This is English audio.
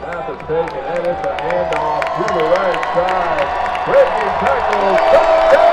path is taken, and it's a handoff to the right side. Breaking tackle, touchdown!